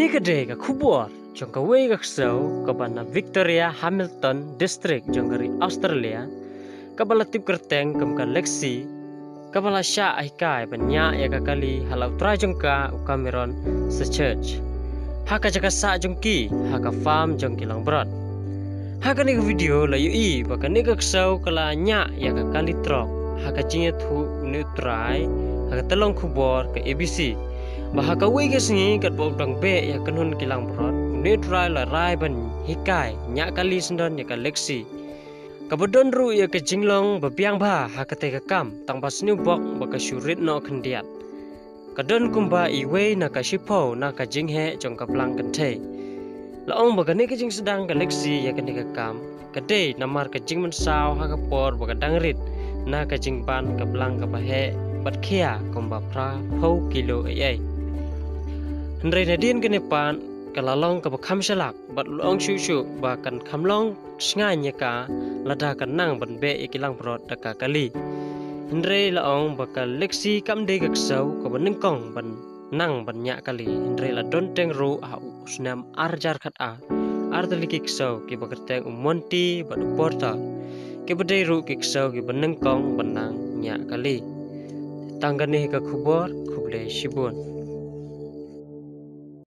Ni kedai ka kubur jong ka wei ka ksau ka bana Victoria Hamilton District jong dari Australia ka bala tip kerteng kam ka Lexi ka bala sya ai kai banya ya ka kali halau tra jong ka Cameron se church ha ka jaka sa jong ki ha ka farm jong kilang brot ha ka ni video la yu i ba ka ni ka ksau kala nya ya ka kali trok ha ka jinge thu neutrai ha ka telong kubur ka ABC bahaka wei ke singi kat bau dang be ya kanun kilang brot neutral la rai ban hikai nya kali sendon ya ka Lexi kabodon ru ya ke jinglong babiang ba ha ka te ka kam tang pas new bok ba ka syurit no khendiat kadon kumba i wei na ka shipo na ka jinghe jong ka plang kan the la ong ba ka ni ka jing sedang ka Lexi ya ka ni ka kam ka de namar ka jing man saw ha ka por ba ka dangrit na ka jing ban ka plang ka ba he bat khia kumba pra phau kilo ai Hendrai nadien kene pan kalalong ka bakham shalak bat long shu shu ba kan khamlong sngai nya ka lada kan nang ban be ikilang brot da ka kali Hendrai laong ba ka Lexi kam de ka ksau ka ban kong ban nang ban nya kali Hendrai la don teng ru a usnam arjar khat a ar tali ki ksau ki ba kerteng monti ba porta ki ba de ru ki ksau ki ban kong ban nang nya kali tanggane ka khubor khuble shibun